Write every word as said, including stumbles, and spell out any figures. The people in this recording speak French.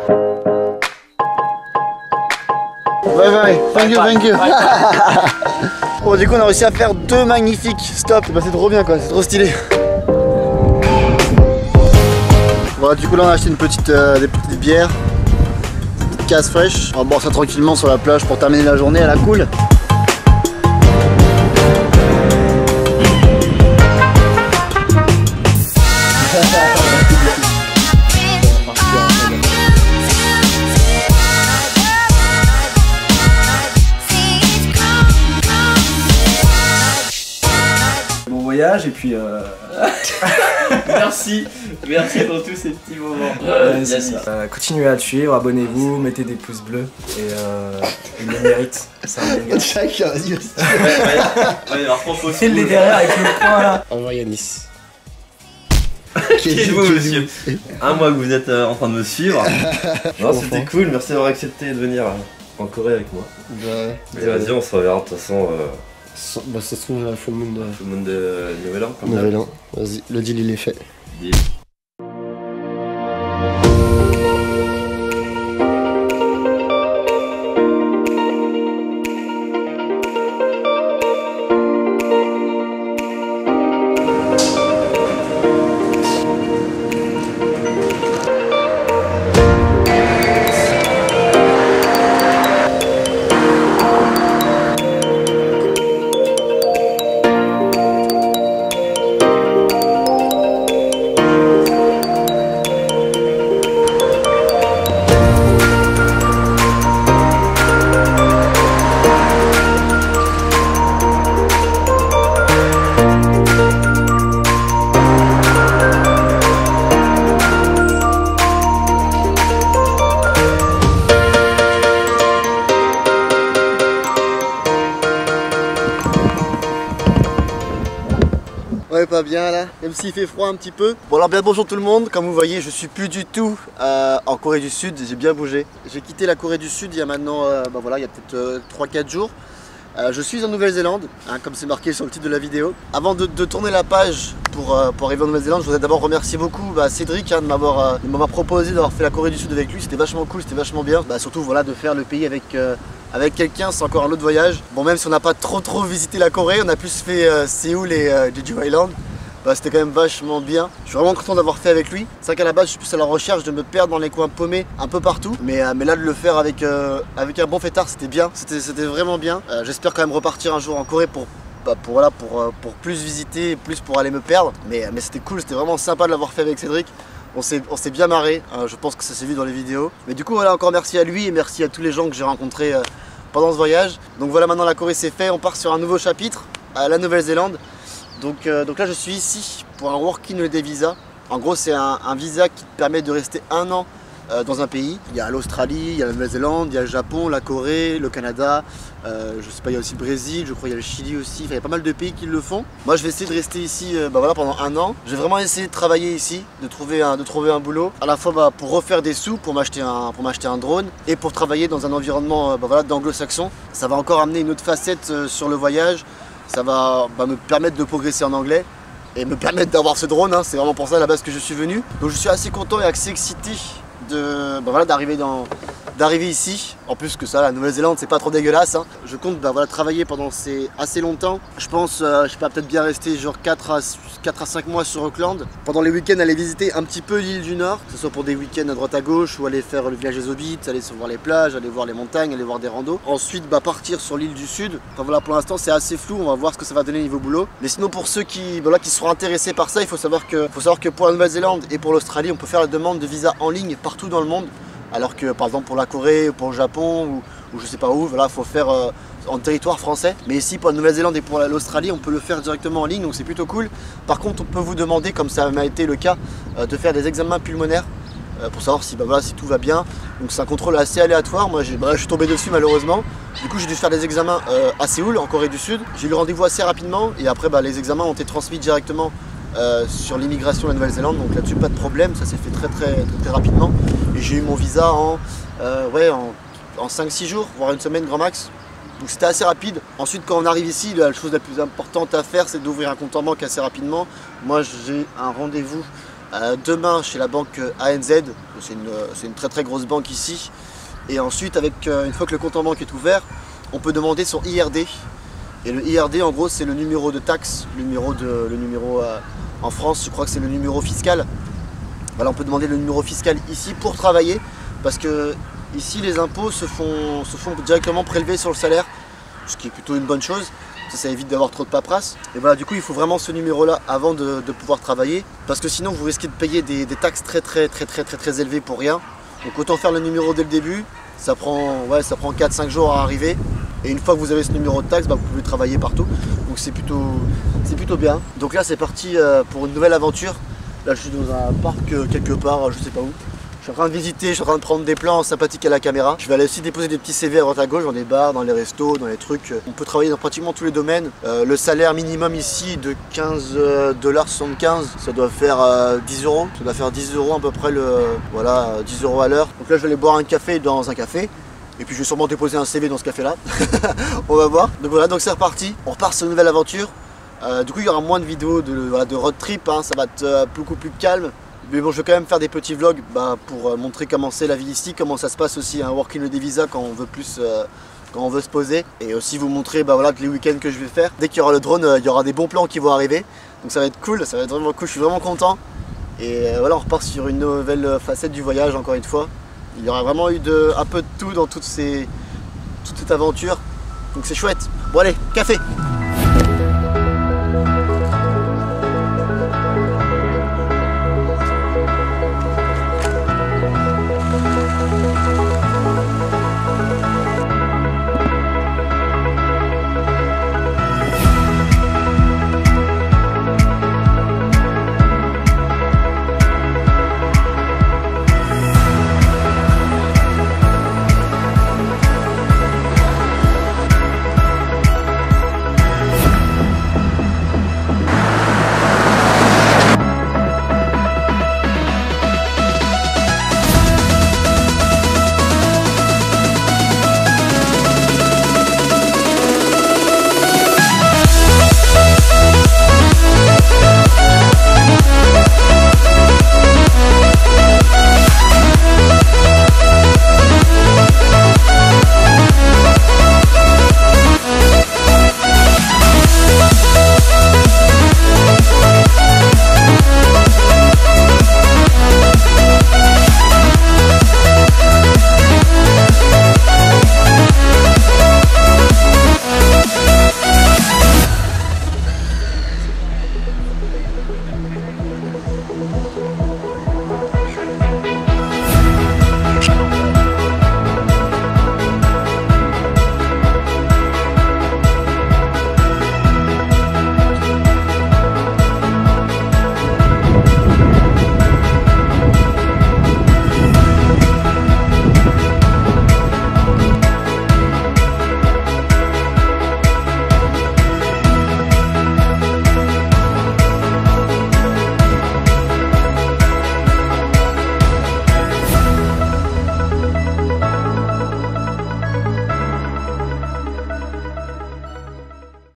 Bye bye, thank you, thank you. Bon, du coup on a réussi à faire deux magnifiques stops. Bah, c'est trop bien quoi, c'est trop stylé. Bon, du coup là on a acheté une petite, euh, des petites bières, des petites casses fraîches. On va boire ça tranquillement sur la plage pour terminer la journée à la cool. Et puis euh... merci, merci pour tous ces petits moments. Ouais, c'est ça. Euh, continuez à le suivre, abonnez-vous, mettez des pouces bleus et euh, il le mérite. C'est un bon gars. Chacun, vas-y. Ouais, ouais, alors franchement, il est derrière avec le point là. Envoie Yanis. Qui êtes-vous, monsieur? Un mois que vous êtes euh, en train de me suivre. Non, c'était cool, merci d'avoir accepté de venir euh, en Corée avec moi. Ouais. Et vas-y, on se reverra de toute façon. Euh... Bah ça se trouve à Full Moon de... Full Moon de Nouvel An comme Nouvel An, vas-y, le deal il est fait. Deal. Ouais, pas bien là, même s'il fait froid un petit peu. Bon alors bien bonjour tout le monde, comme vous voyez je suis plus du tout euh, en Corée du Sud, j'ai bien bougé. J'ai quitté la Corée du Sud il y a maintenant, euh, bah voilà, il y a peut-être euh, trois quatre jours. Euh, je suis en Nouvelle-Zélande, hein, comme c'est marqué sur le titre de la vidéo. Avant de, de tourner la page pour, euh, pour arriver en Nouvelle-Zélande, je voudrais d'abord remercier beaucoup bah, Cédric hein, de m'avoir euh, proposé d'avoir fait la Corée du Sud avec lui. C'était vachement cool, c'était vachement bien. Bah, surtout voilà, de faire le pays avec, euh, avec quelqu'un, c'est encore un autre voyage. Bon, même si on n'a pas trop trop visité la Corée, on a plus fait euh, Séoul et euh, Jeju Island. Bah, c'était quand même vachement bien. Je suis vraiment content d'avoir fait avec lui. C'est vrai qu'à la base je suis plus à la recherche de me perdre dans les coins paumés un peu partout. Mais, euh, mais là de le faire avec, euh, avec un bon fêtard c'était bien. C'était vraiment bien. Euh, J'espère quand même repartir un jour en Corée pour, bah, pour, voilà, pour, euh, pour plus visiter, plus pour aller me perdre. Mais, mais c'était cool, c'était vraiment sympa de l'avoir fait avec Cédric. On s'est bien marré, euh, je pense que ça s'est vu dans les vidéos. Mais du coup voilà, encore merci à lui et merci à tous les gens que j'ai rencontrés euh, pendant ce voyage. Donc voilà, maintenant la Corée c'est fait, on part sur un nouveau chapitre à la Nouvelle-Zélande. Donc, euh, donc là je suis ici pour un Working Holiday Visa. En gros c'est un, un visa qui te permet de rester un an euh, dans un pays. Il y a l'Australie, il y a la Nouvelle-Zélande, il y a le Japon, la Corée, le Canada, euh, je sais pas, il y a aussi le Brésil, je crois il y a le Chili aussi, enfin, il y a pas mal de pays qui le font. Moi je vais essayer de rester ici euh, bah, voilà, pendant un an. Je vais vraiment essayer de travailler ici, de trouver un, de trouver un boulot, à la fois bah, pour refaire des sous, pour m'acheter un, pour m'acheter un drone et pour travailler dans un environnement euh, bah, voilà, d'anglo-saxon. Ça va encore amener une autre facette euh, sur le voyage. Ça va bah, me permettre de progresser en anglais et me permettre d'avoir ce drone, hein. C'est vraiment pour ça à la base que je suis venu. Donc je suis assez content et assez excité de, bah, voilà, d'arriver dans... d'arriver ici. En plus que ça, la Nouvelle-Zélande, c'est pas trop dégueulasse. Hein. Je compte bah, voilà, travailler pendant ces assez longtemps. Je pense, euh, je sais pas, peut-être bien rester genre quatre à cinq mois sur Auckland. Pendant les week-ends, aller visiter un petit peu l'île du Nord, que ce soit pour des week-ends à droite à gauche ou aller faire le village des Hobbits, aller voir les plages, aller voir les montagnes, aller voir des randos. Ensuite, bah, partir sur l'île du Sud. Enfin voilà, pour l'instant, c'est assez flou. On va voir ce que ça va donner niveau boulot. Mais sinon, pour ceux qui, voilà, qui seront intéressés par ça, il faut savoir que, faut savoir que pour la Nouvelle-Zélande et pour l'Australie, on peut faire la demande de visa en ligne partout dans le monde. Alors que par exemple pour la Corée, ou pour le Japon ou, ou je sais pas où, voilà, faut faire euh, en territoire français. Mais ici pour la Nouvelle-Zélande et pour l'Australie, on peut le faire directement en ligne, donc c'est plutôt cool. Par contre, on peut vous demander, comme ça m'a été le cas, euh, de faire des examens pulmonaires euh, pour savoir si, bah, voilà, si tout va bien. Donc c'est un contrôle assez aléatoire. Moi, bah, je suis tombé dessus malheureusement. Du coup, j'ai dû faire des examens euh, à Séoul, en Corée du Sud. J'ai eu le rendez-vous assez rapidement et après, bah, les examens ont été transmis directement Euh, sur l'immigration de la Nouvelle-Zélande, donc là-dessus pas de problème, ça s'est fait très très, très, très rapidement et j'ai eu mon visa en, euh, ouais, en, en cinq six jours, voire une semaine grand max, donc c'était assez rapide. Ensuite quand on arrive ici, la chose la plus importante à faire c'est d'ouvrir un compte en banque assez rapidement. Moi j'ai un rendez-vous Euh, demain chez la banque A N Z, c'est une, une très très grosse banque ici. Et ensuite, avec, euh, une fois que le compte en banque est ouvert, on peut demander son I R D. Et le I R D, en gros, c'est le numéro de taxe, le numéro, de, le numéro euh, en France, je crois que c'est le numéro fiscal. Voilà, on peut demander le numéro fiscal ici pour travailler, parce que ici, les impôts se font, se font directement prélever sur le salaire, ce qui est plutôt une bonne chose. Ça, ça évite d'avoir trop de paperasse. Et voilà, du coup, il faut vraiment ce numéro-là avant de, de pouvoir travailler, parce que sinon, vous risquez de payer des, des taxes très très très très très très élevées pour rien. Donc autant faire le numéro dès le début, ça prend, ouais, ça prend quatre cinq jours à arriver. Et une fois que vous avez ce numéro de taxe, bah, vous pouvez travailler partout. Donc c'est plutôt, c'est plutôt bien. Donc là, c'est parti euh, pour une nouvelle aventure. Là, je suis dans un parc euh, quelque part, je sais pas où. Je suis en train de visiter, je suis en train de prendre des plans sympathiques à la caméra. Je vais aller aussi déposer des petits C V à droite à gauche dans des bars, dans les restos, dans les trucs. On peut travailler dans pratiquement tous les domaines. Euh, le salaire minimum ici de quinze dollars soixante-quinze, ça doit faire euh, dix euros. Ça doit faire dix euros à peu près, le, voilà, dix euros à l'heure. Donc là, je vais aller boire un café dans un café. Et puis je vais sûrement déposer un C V dans ce café là. On va voir. Donc voilà, donc c'est reparti. On repart sur une nouvelle aventure. Euh, du coup, il y aura moins de vidéos de, voilà, de road trip, hein. Ça va être euh, beaucoup plus calme. Mais bon, je vais quand même faire des petits vlogs bah, pour euh, montrer comment c'est la vie ici, comment ça se passe aussi, un hein, working holiday visa quand on veut plus, euh, quand on veut se poser. Et aussi vous montrer bah, voilà, que les week-ends que je vais faire, dès qu'il y aura le drone, euh, il y aura des bons plans qui vont arriver. Donc ça va être cool, ça va être vraiment cool, je suis vraiment content. Et euh, voilà, on repart sur une nouvelle facette du voyage encore une fois. Il y aura vraiment eu de, un peu de tout dans toutes ces, toute cette aventure. Donc c'est chouette. Bon allez, café!